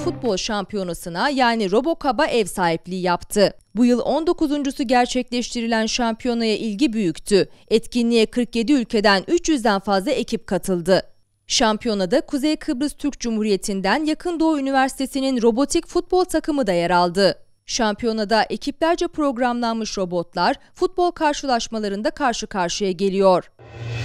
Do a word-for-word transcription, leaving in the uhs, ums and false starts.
Futbol Şampiyonası'na yani RoboCup'a ev sahipliği yaptı. Bu yıl on dokuzuncusu gerçekleştirilen şampiyonaya ilgi büyüktü. Etkinliğe kırk yedi ülkeden üç yüzden fazla ekip katıldı. Şampiyonada Kuzey Kıbrıs Türk Cumhuriyeti'nden Yakın Doğu Üniversitesi'nin robotik futbol takımı da yer aldı. Şampiyonada ekiplerce programlanmış robotlar futbol karşılaşmalarında karşı karşıya geliyor.